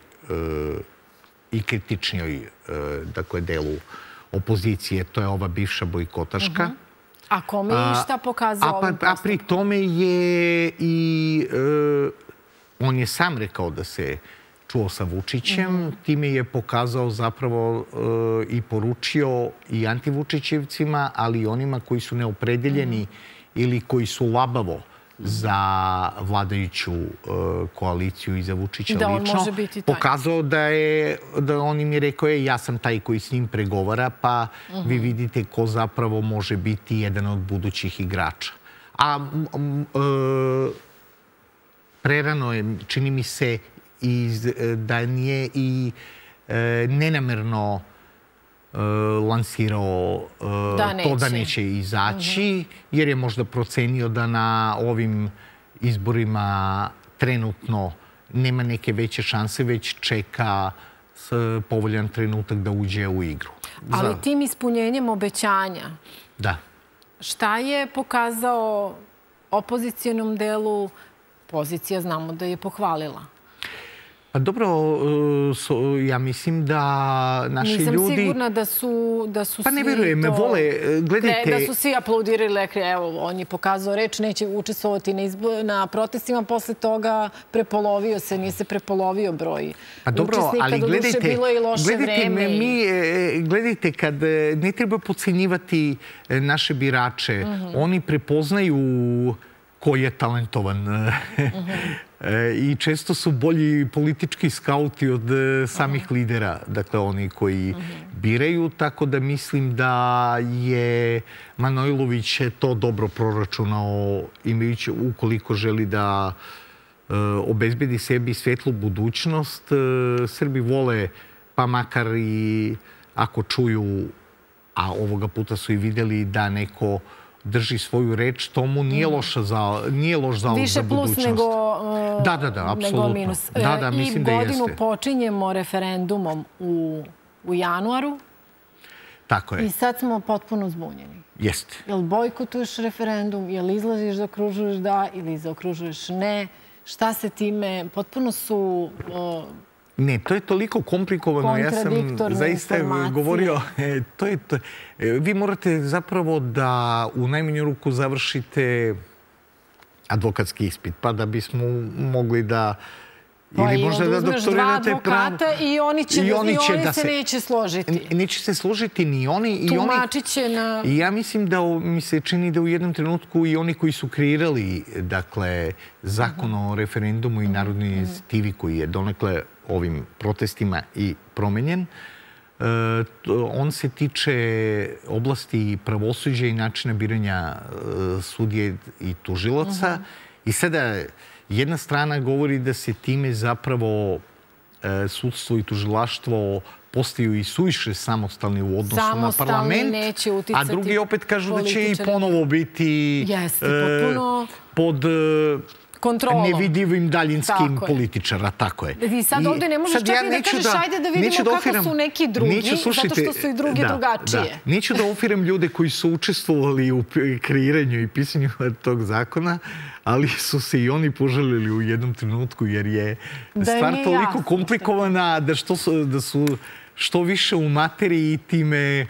i kritičnjoj delu opozicije. To je ova bivša bojkotaška. A kome je šta pokazao ovim postupkom? A pri tome je i... On je sam rekao da se čuo sa Vučićem. Time je pokazao zapravo i poručio i antivučićevcima, ali i onima koji su neopredeljeni ili koji su labavo za vladajuću koaliciju i za Vučića lično. Da on može biti taj. Pokazao da je, da on im je rekao, ja sam taj koji s njim pregovara, pa vi vidite ko zapravo može biti jedan od budućih igrača. A prerano je, čini mi se, da nije i nenamerno lansirao to da neće izaći, jer je možda procenio da na ovim izborima trenutno nema neke veće šanse, već čeka povoljan trenutak da uđe u igru. Ali tim ispunjenjem obećanja, šta je pokazao opozicijonom delu? Pozicija znamo da je pohvalila. Dobro, ja mislim da naši ljudi... Nisam sigurna da su svi to... Pa ne verujem, vole, gledajte... Da su svi aplaudirali, rekli, evo, on je pokazao reč, neće učestvovati na protestima, posle toga prepolovio se, nije se prepolovio broj učesnika, do duše bilo je i loše vreme. Gledajte, kad ne treba podcenjivati naše birače, oni prepoznaju ko je talentovan. I često su bolji politički skauti od samih lidera, dakle oni koji biraju, tako da mislim da je Manojlović to dobro proračunao, imajući ukoliko želi da obezbedi sebi svetlu budućnost. Srbi vole, pa makar i ako čuju, a ovoga puta su i vidjeli da neko drži svoju reč, to mu nije loš zalog za budućnost. Više plus nego minus. I godinu počinjemo referendumom u januaru. Tako je. I sad smo potpuno zbunjeni. Jeste. Jel bojkotuješ referendum, jel izlaziš da okružuješ da ili zaokružuješ ne? Šta se time... Potpuno su... Ne, to je toliko komplikovano. Ja sam zaista govorio... To je to. Vi morate zapravo da u najmanju ruku završite advokatski ispit, pa da bismo mogli da... Pa i onda uzmeš dva advokata i oni se neće složiti. Neće se složiti ni oni. Tumačit će na... I ja mislim da mi se čini da u jednom trenutku i oni koji su kreirali zakon o referendumu i narodnoj inicijativi koji je donekle ovim protestima i promenjen, on se tiče oblasti pravosuđa i načina biranja sudije i tužilaca. I sada jedna strana govori da se time zapravo sudstvo i tužilaštvo postaju i suviše samostalni u odnosu na parlament, a drugi opet kažu da će i ponovo biti pod nevidljivim daljinskim političara. Tako je. I sad ovdje ne možeš čak ni da kažeš ajde da vidimo kako su neki drugi, zato što su i drugi drugačije. Neću da ofiram ljude koji su učestvovali u kreiranju i pisanju tog zakona, ali su se i oni požalili u jednom trenutku, jer je stvar toliko komplikovana da su što više u materiji time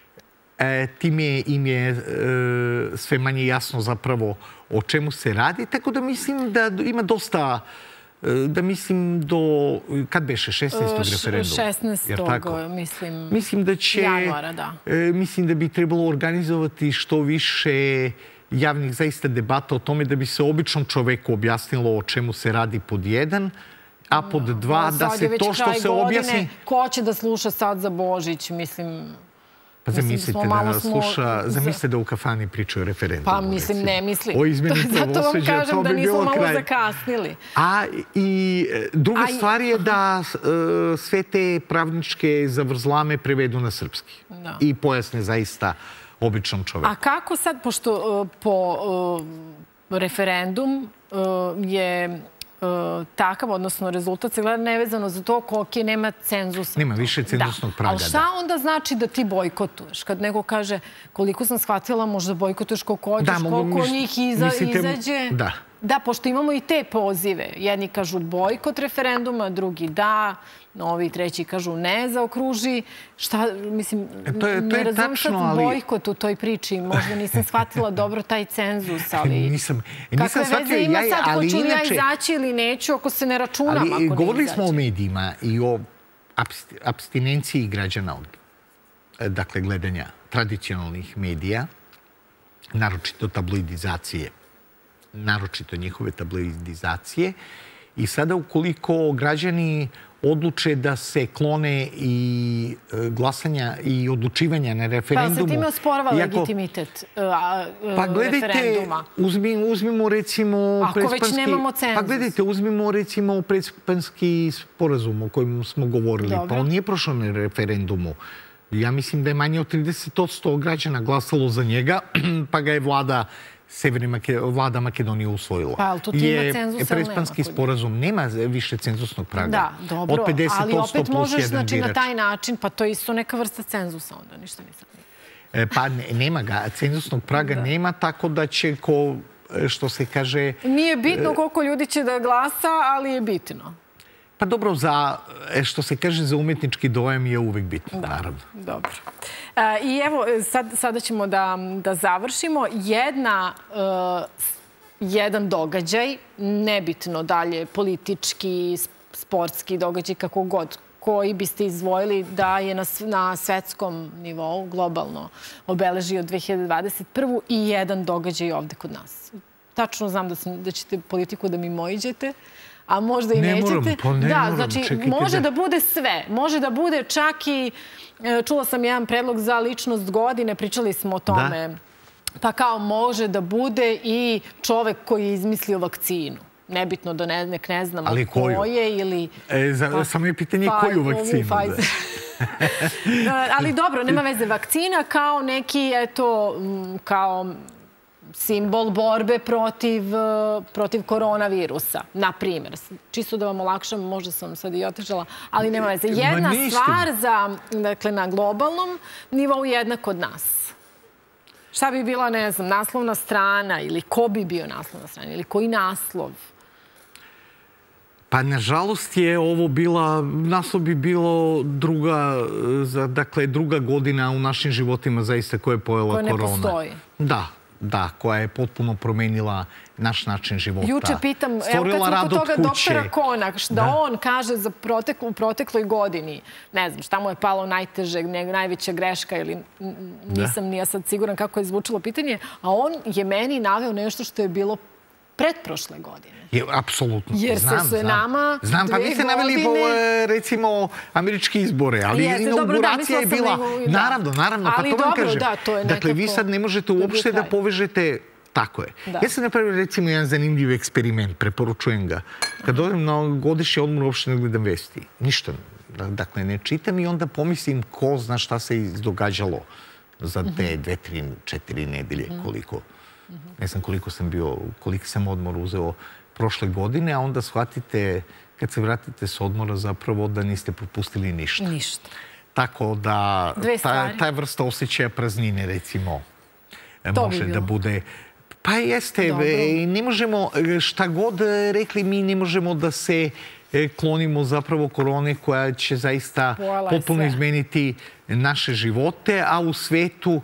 time im je sve manje jasno zapravo o čemu se radi. Tako da mislim da ima dosta, da mislim do, kad beše, šesnaestog referenduma? šesnaestog mislim, mislim da će, januara, da. Mislim da bi trebalo organizovati što više javnih zaista debata o tome da bi se običnom čoveku objasnilo o čemu se radi pod jedan, a pod dva da se to što se objasni... Ko će da sluša sad za Božić, mislim... Pa zamislite da sluša, zamislite da u kafani pričaju o referendumu. Pa mislim, ne mislim. O izmeni pravosuđa, zato vam kažem da nismo malo zakasnili. A i druga stvar je da sve te pravničke zavrzlame prevedu na srpski. I pojasne zaista običnom čoveku. A kako sad, pošto po referendum je takav, odnosno rezultat se gleda nevezano za to koliko nema cenzusa. Nema više cenzusnog praga, da. Ali šta onda znači da ti bojkotuješ? Kad neko kaže koliko sam shvatila, možda bojkotuješ koliko hoćeš, koliko njih izađe. Da. Da, pošto imamo i te pozive. Jedni kažu bojkot referenduma, drugi da, ovi treći kažu ne, zaokruži. Šta, mislim, ne razum sad bojkot u toj priči. Možda nisam shvatila dobro taj cenzus, ali... Nisam kakve veze ima sad, hoću li ja izaći ili neću, ako se ne računam, ako ne izaći. Govorili smo o medijima i o apstinenciji građana od, dakle, gledanja tradicionalnih medija, naročito tabloidizacije. naročito njihove tabloidizacije. I sada ukoliko građani odluče da se klone i glasanja i odlučivanja na referendumu... Pa se time osporava legitimitet referenduma. Pa gledajte, uzmimo recimo... Ako već nemamo cenzus. Pa gledajte, uzmimo recimo predspanski sporazum o kojem smo govorili. Pa on nije prošao na referendumu. Ja mislim da je manje od trideset posto građana glasalo za njega, pa ga je vlada vlada Makedonije usvojila. Pa, ali tu ti ima cenzus, ali nema? Prespanski sporazum nema više cenzusnog praga. Da, dobro, ali opet možeš na taj način, pa to je isto neka vrsta cenzusa onda, ništa nisam. Pa nema ga, cenzusnog praga nema, tako da će ko, što se kaže... Nije bitno koliko ljudi će da glasa, ali je bitno. Pa dobro, što se kaže, za umetnički dojam je uvek bitno, naravno. Dobro. I evo, sada ćemo da završimo. Jedan događaj, nebitno dalje, politički, sportski događaj, kako god, koji biste izdvojili da je na svetskom nivou, globalno, obeležio dve hiljade dvadeset prvu i jedan događaj ovde kod nas. Tačno znam da ćete politiku da mi mojiđete, a možda i nećete. Ne moram, pa ne moram. Da, znači, može da bude sve. Može da bude čak i, čula sam jedan predlog za ličnost godine, pričali smo o tome. Pa kao može da bude i čovek koji je izmislio vakcinu. Nebitno da nek ne znamo ko je ili... Samo je pitanje koju vakcinu. Ali dobro, nema veze. Vakcina kao neki, eto, kao... simbol borbe protiv, protiv koronavirusa, na primjer. Čisto da vam olakšam, možda sam sad i otežala, ali nema veze. Jedna stvar za, dakle, na globalnom nivou jedna kod nas. Šta bi bila, ne znam, naslovna strana ili ko bi bio naslovna strana ili koji naslov? Pa, nažalost je ovo bila, naslov bi bilo druga, dakle, druga godina u našim životima zaista koja je pojela korona. Koja ne postoji. Da, da, koja je potpuno promenila naš način života. Juče pitam, evo kad smo kod toga doktora Konak, da on kaže za u protekloj godini, ne znam, šta mu je palo najteže, najveća greška ili nisam nije sad siguran kako je zvučilo pitanje, a on je meni naveo nešto što je bilo pretprošle godine. Apsolutno. Jer se sve nama dve godine... Znam, pa vi ste naveli, recimo, američke izbore, ali inauguracija je bila... Naravno, naravno, pa to vam kažem. Dakle, vi sad ne možete uopšte da povežete... Tako je. Ja sam napravio, recimo, jedan zanimljiv eksperiment, preporučujem ga. Kad odem na godišnji odmor, uopšte ne gledam vesti. Ništa. Dakle, ne čitam i onda pomislim ko zna šta se izdogađalo za te dve, tri, četiri nedelje, koliko... Ne znam koliko sam bio, koliko sam odmor uzeo prošle godine, a onda shvatite, kad se vratite s odmora, zapravo da niste propustili ništa. Ništa. Tako da ta vrsta osjećaja praznine, recimo, može da bude... Pa jeste, ne možemo, šta god rekli, mi ne možemo da se klonimo zapravo korone koja će zaista potpuno izmeniti naše živote, a u svetu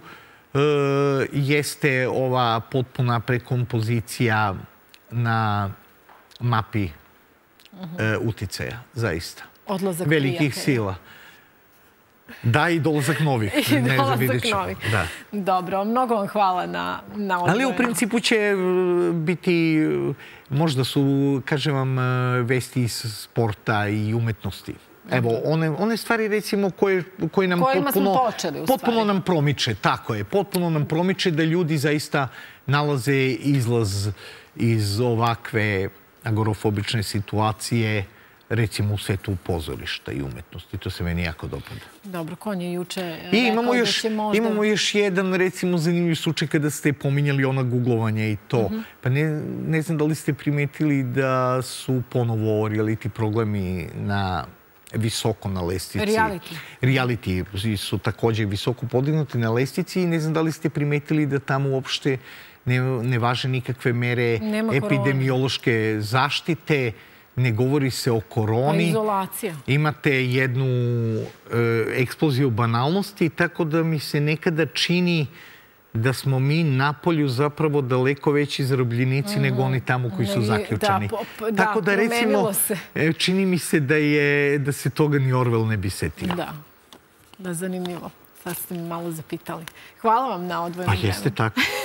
jeste ova potpuna prekompozicija na mapi uticaja, zaista. Odlazak velikih sila. Da, i dolazak novih. I dolazak novih. Dobro, mnogo vam hvala na odgovoru. Ali u principu će biti, možda su, kažem vam, vesti iz sporta i umetnosti. Evo, one stvari, recimo, koje nam potpuno nam promiče. Tako je, potpuno nam promiče da ljudi zaista nalaze izlaz iz ovakve agorofobične situacije, recimo u svetu pozorišta i umetnosti. To se meni jako dopada. Dobro, Kon je juče rekao da će možda... Imamo još jedan, recimo, zanimljiv slučaj kada ste pominjali ona googlovanje i to. Pa ne znam da li ste primetili da su ponovo reality problemi na... visoko na lestvici. Reality. Reality su također visoko podignuti na lestvici i ne znam da li ste primetili da tamo uopšte ne važe nikakve mere epidemiološke zaštite, ne govori se o koroni. Izolacija. Imate jednu eksploziju banalnosti, tako da mi se nekada čini da smo mi napolju zapravo daleko veći zarobljenici nego oni tamo koji su zaključani. Tako da, recimo, čini mi se da se toga ni Orwell ne bi setio. Da, da, zanimljivo. Sad ste mi malo zapitali. Hvala vam na odvojenom vremenu. Pa jeste tako.